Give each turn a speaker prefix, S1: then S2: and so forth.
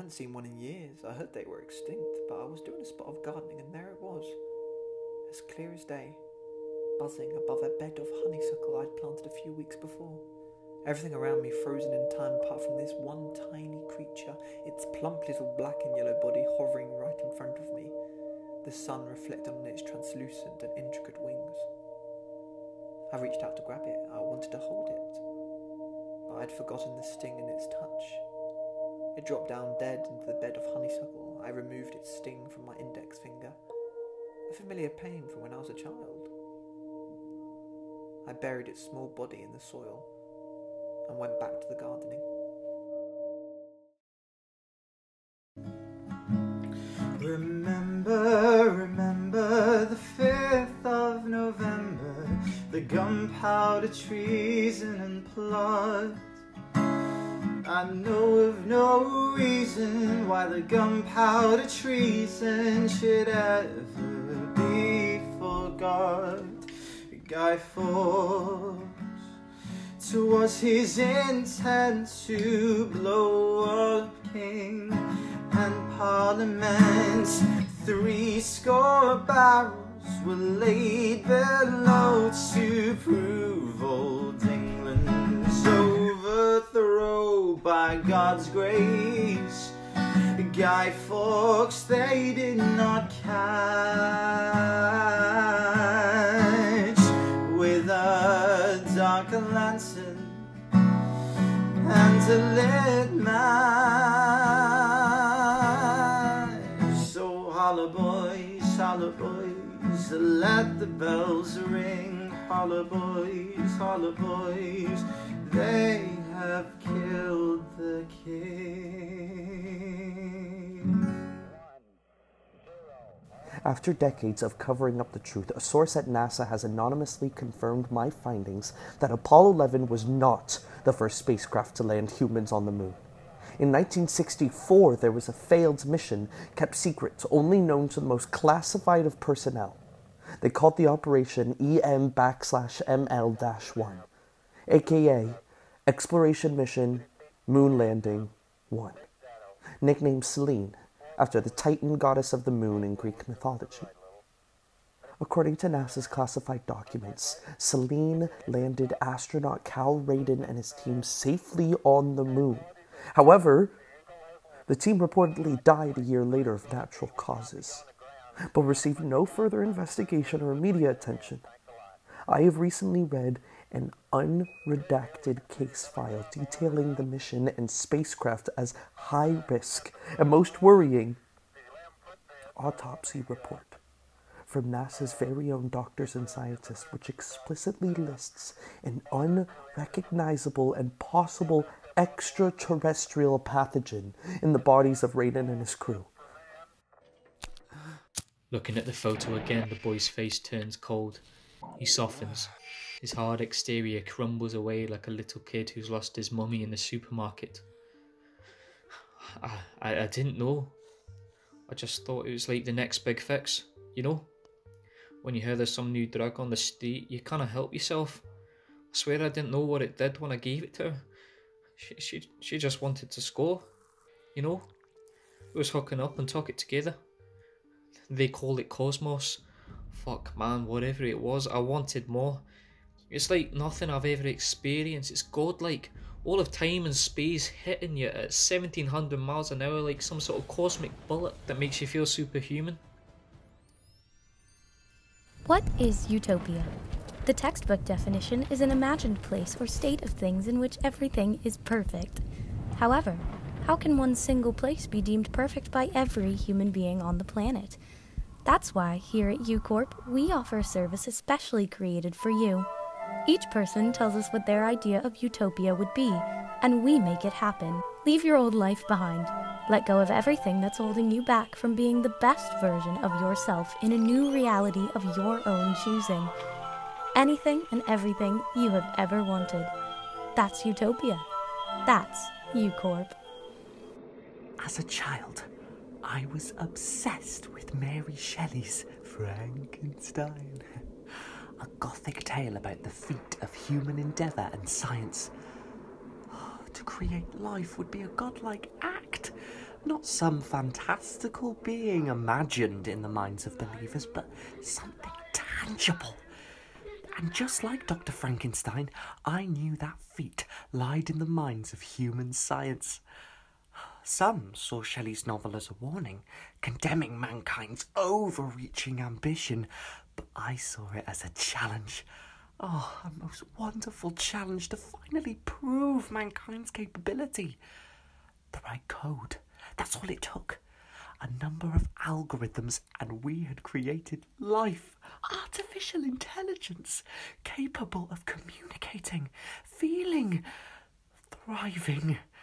S1: hadn't seen one in years. I heard they were extinct, but I was doing a spot of gardening and there it was, as clear as day, buzzing above a bed of honeysuckle I'd planted a few weeks before. Everything around me frozen in time apart from this one tiny creature, its plump little black and yellow body hovering right in front of me, the sun reflected on its translucent and intricate wings. I reached out to grab it. I wanted to hold it, but I'd forgotten the sting in its touch. It dropped down dead into the bed of honeysuckle. I removed its sting from my index finger, a familiar pain from when I was a child. I buried its small body in the soil and went back to the gardening.
S2: Remember the 5th of November, the gunpowder treason and plot. I know of no reason why the gunpowder treason should ever be forgot. Guy Fawkes, 'twas his intent to blow up King and Parliament. 70 barrels were laid below to prove old England's overthrow by God's grace. Guy Fawkes they did not catch with a dark lantern and a lit match. So holla boys, let the bells ring. Holla boys, they have killed the king.
S3: After decades of covering up the truth, a source at NASA has anonymously confirmed my findings that Apollo 11 was not the first spacecraft to land humans on the moon. In 1964, there was a failed mission kept secret, only known to the most classified of personnel. They called the operation EM/ML-1, aka Exploration Mission Moon Landing 1, nicknamed Selene, after the Titan goddess of the moon in Greek mythology. According to NASA's classified documents, Selene landed astronaut Cal Radin and his team safely on the moon. However, the team reportedly died a year later of natural causes, but received no further investigation or media attention. I have recently read an unredacted case file detailing the mission and spacecraft as high risk and most worrying autopsy report from NASA's very own doctors and scientists, which explicitly lists an unrecognizable and possible extraterrestrial pathogen in the bodies of Radin and his crew.
S4: Looking at the photo again, the boy's face turns cold. He softens. His hard exterior crumbles away like a little kid who's lost his mummy in the supermarket. I didn't know. I just thought it was like the next big fix, you know? When you hear there's some new drug on the street, you can't help yourself. I swear I didn't know what it did when I gave it to her. She just wanted to score, you know? We was hooking up and took it together. They call it Cosmos. Fuck man, whatever it was, I wanted more. It's like nothing I've ever experienced. It's godlike. All of time and space hitting you at 1700 miles an hour like some sort of cosmic bullet that makes you feel superhuman.
S5: What is utopia? The textbook definition is an imagined place or state of things in which everything is perfect. However, how can one single place be deemed perfect by every human being on the planet? That's why here at UCorp, we offer a service especially created for you. Each person tells us what their idea of utopia would be, and we make it happen. Leave your old life behind. Let go of everything that's holding you back from being the best version of yourself in a new reality of your own choosing. Anything and everything you have ever wanted. That's utopia. That's UCorp.
S6: As a child, I was obsessed with Mary Shelley's Frankenstein. A gothic tale about the feat of human endeavour and science. To create life would be a godlike act, Not some fantastical being imagined in the minds of believers, but something tangible. And just like Dr. Frankenstein, I knew that feat lied in the minds of human science. Some saw Shelley's novel as a warning, condemning mankind's overreaching ambition, but I saw it as a challenge. Oh, a most wonderful challenge to finally prove mankind's capability. The right code, that's all it took. A number of algorithms, and we had created life, artificial intelligence, capable of communicating, feeling, thriving.